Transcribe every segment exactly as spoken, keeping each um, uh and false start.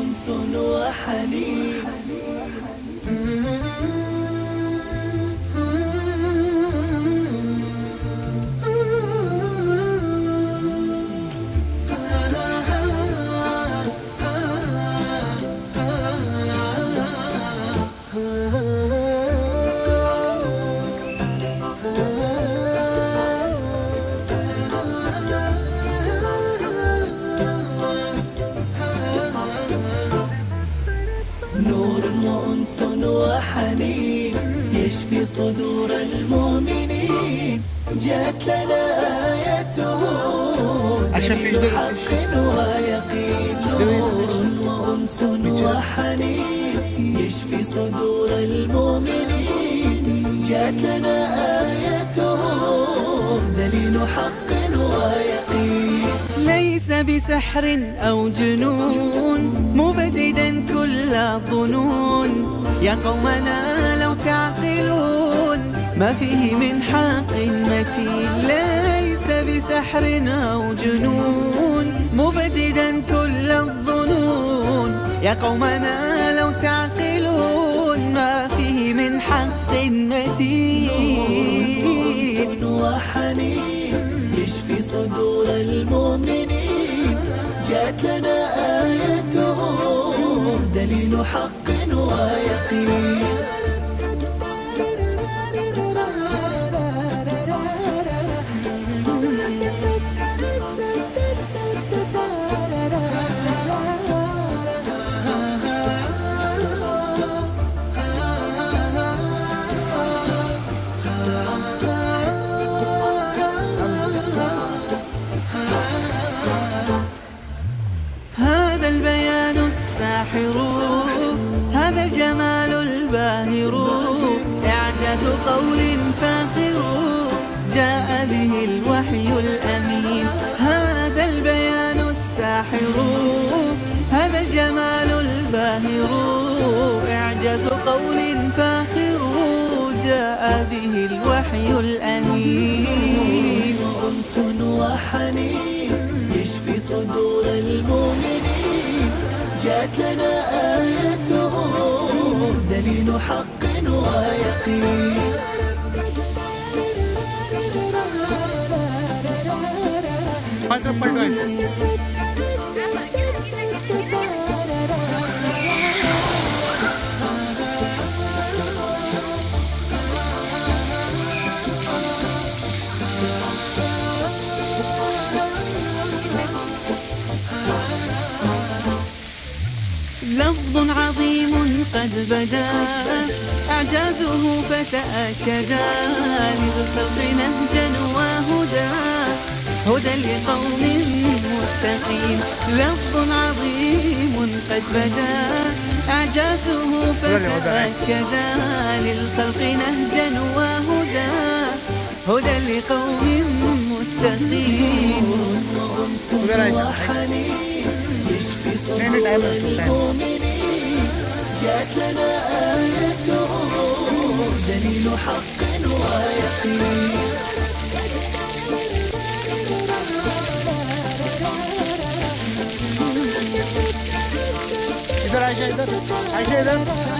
وأنس وحنين. نور وأنس وحنين يشفي صدور المؤمنين. جاءت لنا آيته دليل حق ويقين. نور وأنس وحنين يشفي صدور المؤمنين. جاءت لنا آيته دليل حق ويقين. ليس بسحر أو جنون مبددا كل الظنون. يا قومنا لو تعقلون ما فيه من حق متين. ليس بسحر أو جنون مبددا كل الظنون. يا قومنا لو تعقلون ما فيه من حق متين. وحنين يشفي صدور المؤمنين. جاءت لنا آيته دليل حق ويقين. هذا البيان الساحر، هذا الجمال الباهر، إعجاز قول فاخر جاء به الوحي الأمين. هذا البيان الساحر، هذا الجمال الباهر، إعجاز قول فاخر جاء به الوحي الأمين. وأنس وحنين يشفي صدور المؤمنين. جاءت لنا آيته دليل حق ويقين. لفظ عظيم قد بدا إعجازه فتأكدا. للخلق نهجا وهدى، هدى لقوم متقين. لفظ عظيم قد بدا إعجازه فتأكدا. للخلق نهجا وهدى، هدى لقوم متقين. وأنس وحنين يشفي صدور المؤمنين. جاءت لنا آيته دليل حق ويقين. इधर आयशा, इधर आयशा, इधर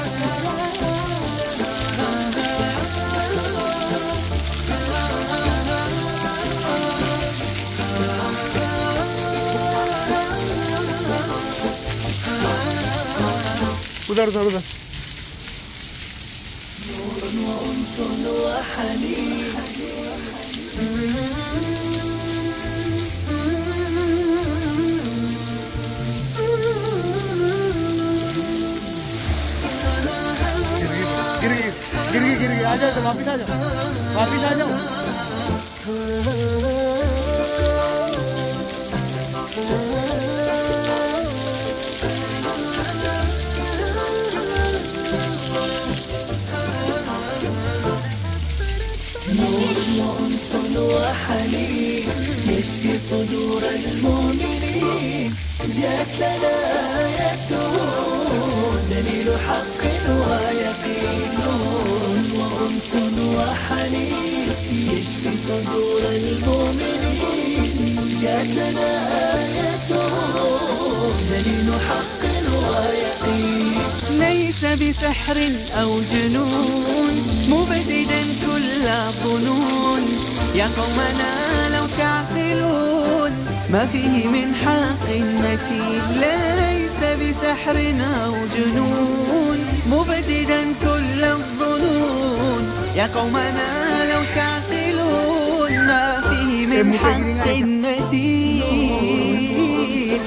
उधर उधर उधर. نور وأنس وحنين. गिर गिर गिर गिर गिर आ जाओ, वापिस आ जाओ, वापिस आ जाओ. نور وأنس وحنين يشفي صدور المؤمنين. جاءت لنا آيته دليل حق ويقين. نور وأنس وحنين يشفي صدور المؤمنين. جاءت لنا آيته دليل حق ويقين. ليس بسحر أو جنون مبددا كل الظنون. يا قومنا لو تعقلون ما فيه من حق متين. ليس بسحر أو جنون مبددا كل الظنون. يا قومنا لو تعقلون ما فيه من حق متين.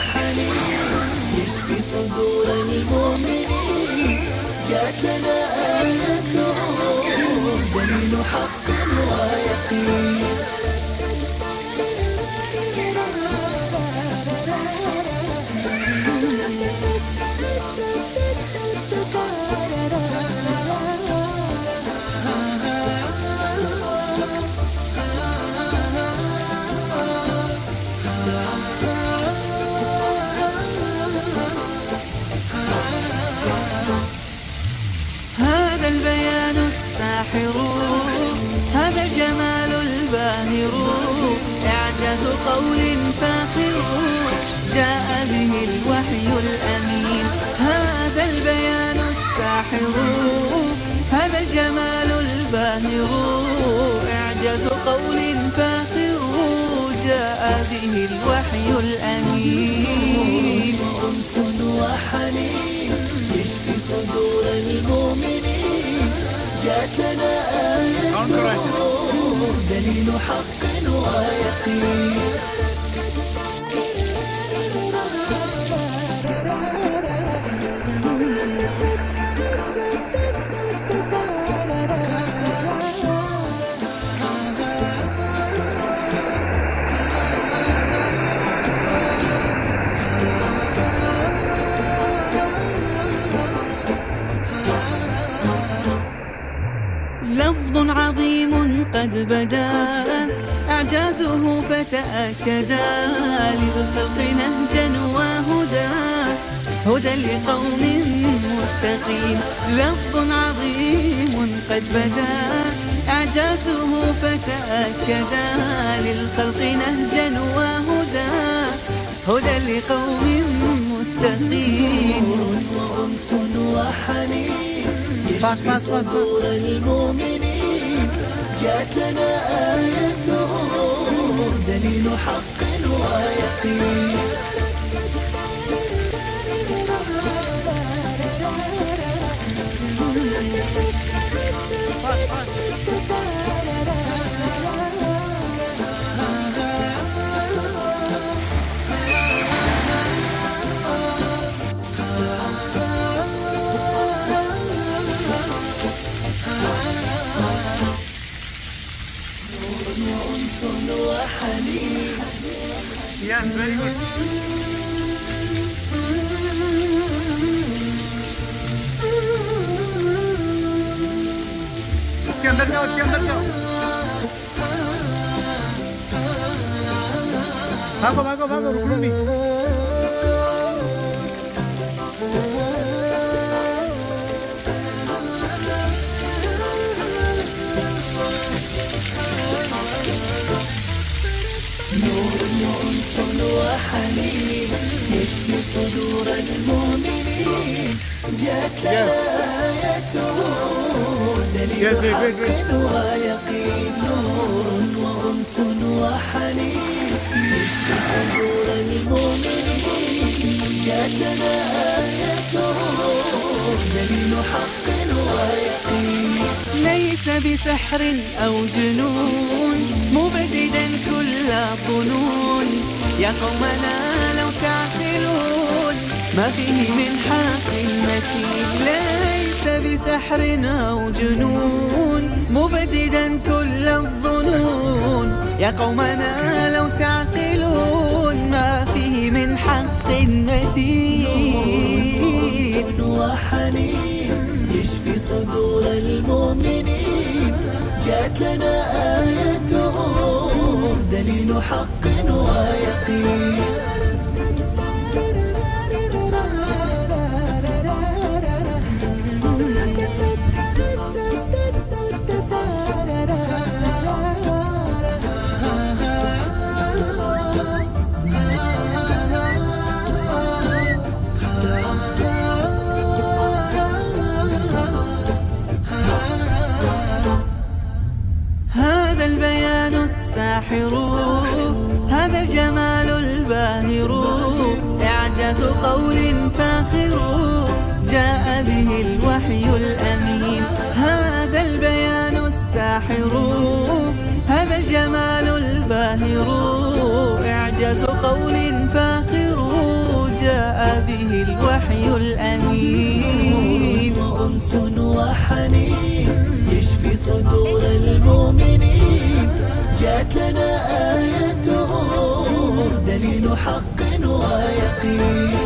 يشفي صدور المؤمنين جاءت لنا آيته دليل حق ويقين. هذا البيان الساحر هذا الجمال الباهر إعجاز قول فاخر جاء به الوحي الأمين. هذا البيان الساحر هذا الجمال الباهر إعجاز قول فاخر جاء به الوحي الأمين. أنس وحنين يشفي صدور المؤمنين جاءت لنا آيته دليل حق ويقين. لفظ عظيم قد بدا إعجازه فتأكدا للخلق نهجا وهدى هدى لقوم متقين. لفظ عظيم قد بدا إعجازه فتأكدا للخلق نهجا وهدى هدى لقوم متقين. وأنس وحنين يشفي صدور المؤمنين جاءت لنا آيته دليل حق ويقين. وأنس وحنين. Yes, very good. उसके अंदर जाओ, उसके अंदर जाओ। भागो भागो भागो, रुक लो नहीं। أنس وحنين يشفي صدور المؤمنين جاءت لنا آيته دليل حق ويقين. نور وأنس وحنين يشفي صدور المؤمنين جاءت لنا آيته دليل حق ويقين. ليس بسحر أو جنون مبددا كل الظنون. يا قومنا لو تعقلون ما فيه من حق متين. ليس بسحر أو جنون مبددا كل الظنون. يا قومنا لو تعقلون ما فيه من حق متين. وحنين يشفي صدور المؤمنين جاءت لنا آيته دليل حق ويقين. إعجاز قول فاخر جاء به الوحي الأمين. هذا البيان الساحر، هذا الجمال الباهر، إعجاز قول فاخر جاء به الوحي الأمين. وأنس وحنين يشفي صدور المؤمنين، جاءت لنا آيته دليل حق ويقين.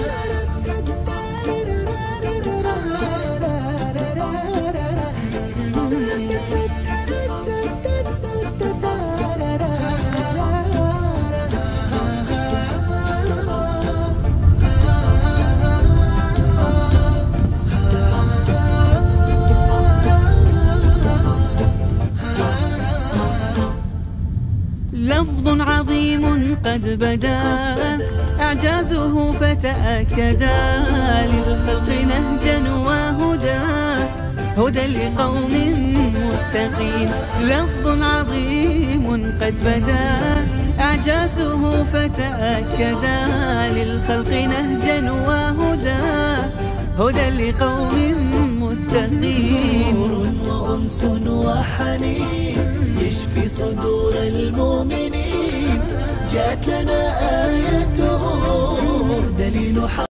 لفظ عظيم قد بدا إعجازه فتأكدا، للخلق نهجا وهدى، هدى لقوم متقين. لفظ عظيم قد بدا إعجازه فتأكدا، للخلق نهجا وهدى، هدى لقوم متقين. نور وأنس وحنين يشفي صدور المؤمنين،